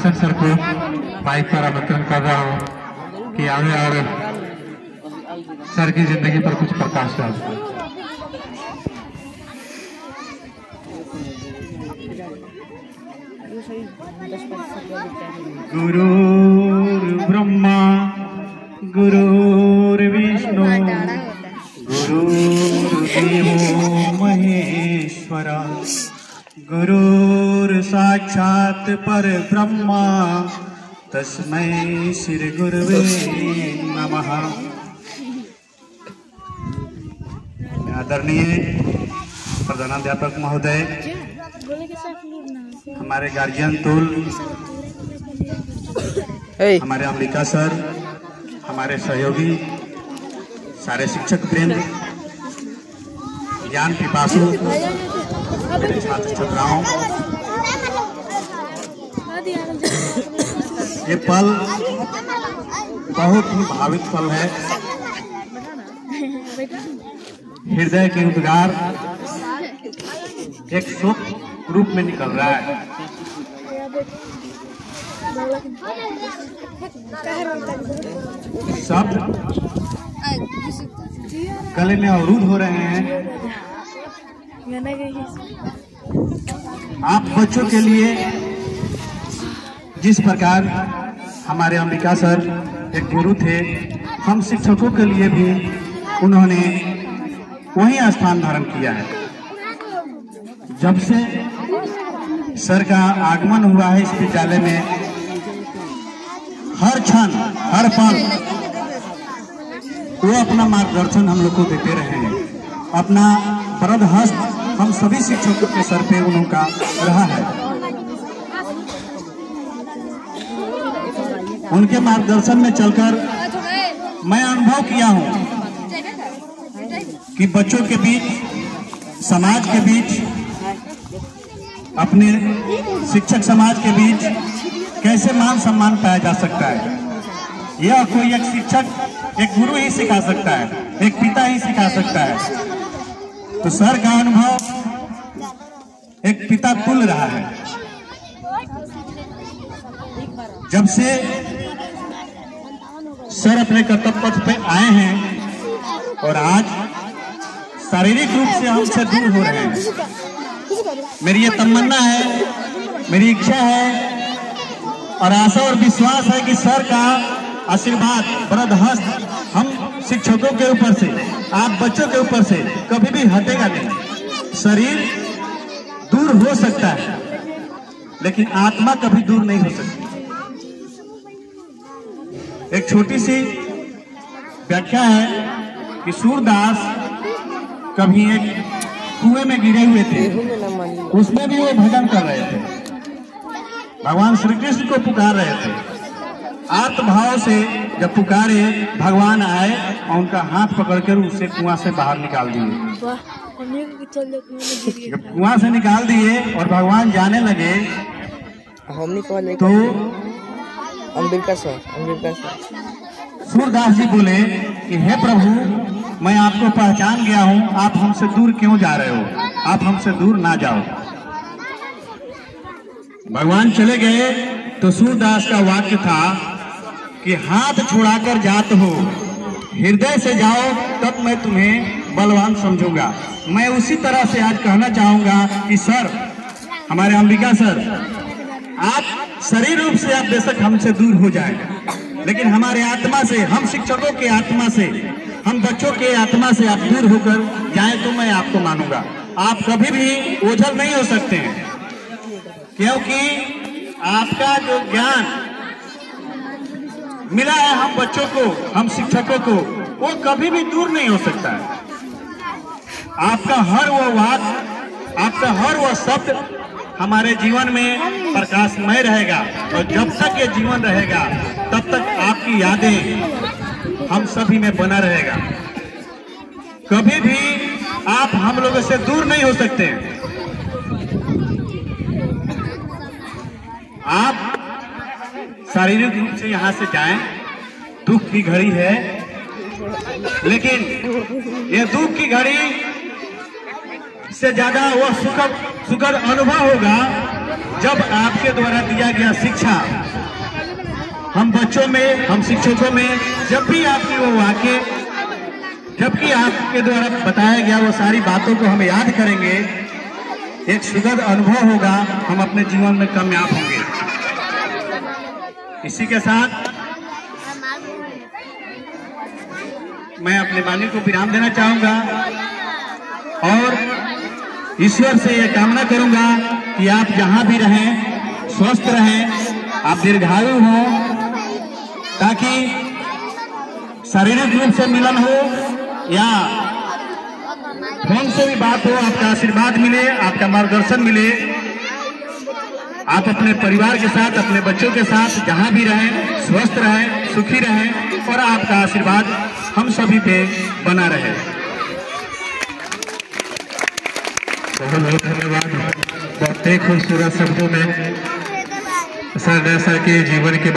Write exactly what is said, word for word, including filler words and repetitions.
Bhushan sir को mic पर आमंत्रण कर रहा हूँ कि आगे और सर की जिंदगी पर कुछ प्रकाश डालें। गुरुर्ब्रह्मा गुरुर्विष्णु गुरुर्देवो महेश्वरा गुरुर् साक्षात् परब्रह्मा तस्मै श्री गुरुवे नमः। आदरणीय प्रधानाध्यापक महोदय, हमारे गार्जियन तुल, हमारे अंबिका सर, हमारे सहयोगी, सारे शिक्षक वृंद, ज्ञान पिपासु, मेरे छात्र छात्राओं, ये पल बहुत ही भाविक पल है। हृदय के उद्गार एक शोक रूप में निकल रहा है। शब्द गले में अवरुद्ध हो रहे हैं। आप बच्चों के लिए जिस प्रकार हमारे अंबिका सर एक गुरु थे, हम शिक्षकों के लिए भी उन्होंने वही स्थान धारण किया है। जब से सर का आगमन हुआ है इस विद्यालय में, हर क्षण हर पल वो अपना मार्गदर्शन हम लोग को देते रहे हैं। अपना वरद हस्त हम सभी शिक्षकों के सर पे उनका रहा है। उनके मार्गदर्शन में चलकर मैं अनुभव किया हूँ कि बच्चों के बीच, समाज के बीच, अपने शिक्षक समाज के बीच कैसे मान सम्मान पाया जा सकता है। यह कोई एक शिक्षक, एक गुरु ही सिखा सकता है, एक पिता ही सिखा सकता है। तो सर का अनुभव एक पिता तुल रहा है। जब से सर अपने कर्तव्य पथ पे आए हैं और आज शारीरिक रूप से हमसे दूर हो रहे हैं, मेरी ये तमन्ना है, मेरी इच्छा है और आशा और विश्वास है कि सर का आशीर्वाद, वरद हस्त हम शिक्षकों के ऊपर से, आप बच्चों के ऊपर से कभी भी हटेगा नहीं। शरीर दूर हो सकता है लेकिन आत्मा कभी दूर नहीं हो सकती। एक छोटी सी व्याख्या है कि सूरदास कभी एक कुएं में गिरे हुए थे, उसमें भी वो भजन कर रहे थे, भगवान श्री कृष्ण को पुकार रहे थे। आत्मभाव से जब पुकारे, भगवान आए और उनका हाथ पकड़कर उसे कुआं से बाहर निकाल दिए। जब कुआं से निकाल दिए और भगवान जाने लगे तो अंबिका सर, अंबिका सर सूरदास जी बोले कि हे प्रभु, मैं आपको पहचान गया हूँ, आप हमसे दूर क्यों जा रहे हो? आप हमसे दूर ना जाओ। भगवान चले गए तो सूरदास का वाक्य था कि हाथ छुड़ाकर जात हो, हृदय से जाओ तब मैं तुम्हें बलवान समझूंगा। मैं उसी तरह से आज कहना चाहूंगा कि सर, हमारे अंबिका सर, आप शरीर रूप से आप बेशक हमसे दूर हो जाए, लेकिन हमारे आत्मा से, हम शिक्षकों के आत्मा से, हम बच्चों के आत्मा से आप दूर होकर जाए तो मैं आपको मानूंगा। आप कभी भी ओझल नहीं हो सकते हैं, क्योंकि आपका जो ज्ञान मिला है हम बच्चों को, हम शिक्षकों को, वो कभी भी दूर नहीं हो सकता है। आपका हर वो बात, आपका हर वो शब्द हमारे जीवन में प्रकाशमय रहेगा और जब तक ये जीवन रहेगा तब तक आपकी यादें हम सभी में बना रहेगा। कभी भी आप हम लोगों से दूर नहीं हो सकते। आप शारीरिक रूप से यहाँ से जाएं, दुख की घड़ी है, लेकिन ये दुख की घड़ी से ज्यादा वो सुखद सुखद अनुभव होगा जब आपके द्वारा दिया गया शिक्षा हम बच्चों में, हम शिक्षकों में, जब भी आपकी वो वाक्य, जबकि आपके द्वारा बताया गया वो सारी बातों को हम याद करेंगे, एक सुखद अनुभव होगा, हम अपने जीवन में कामयाब होंगे। इसी के साथ मैं अपने वाणी को विराम देना चाहूंगा और ईश्वर से यह कामना करूंगा कि आप जहां भी रहें स्वस्थ रहें, आप दीर्घायु हों, ताकि शारीरिक रूप से मिलन हो या फोन से भी बात हो, आपका आशीर्वाद मिले, आपका मार्गदर्शन मिले। आप अपने परिवार के साथ, अपने बच्चों के साथ जहां भी रहें स्वस्थ रहें, सुखी रहें और आपका आशीर्वाद हम सभी पे बना रहे। बहुत बहुत धन्यवाद। बहुत ही खूबसूरत शब्दों में सर ने सर के जीवन के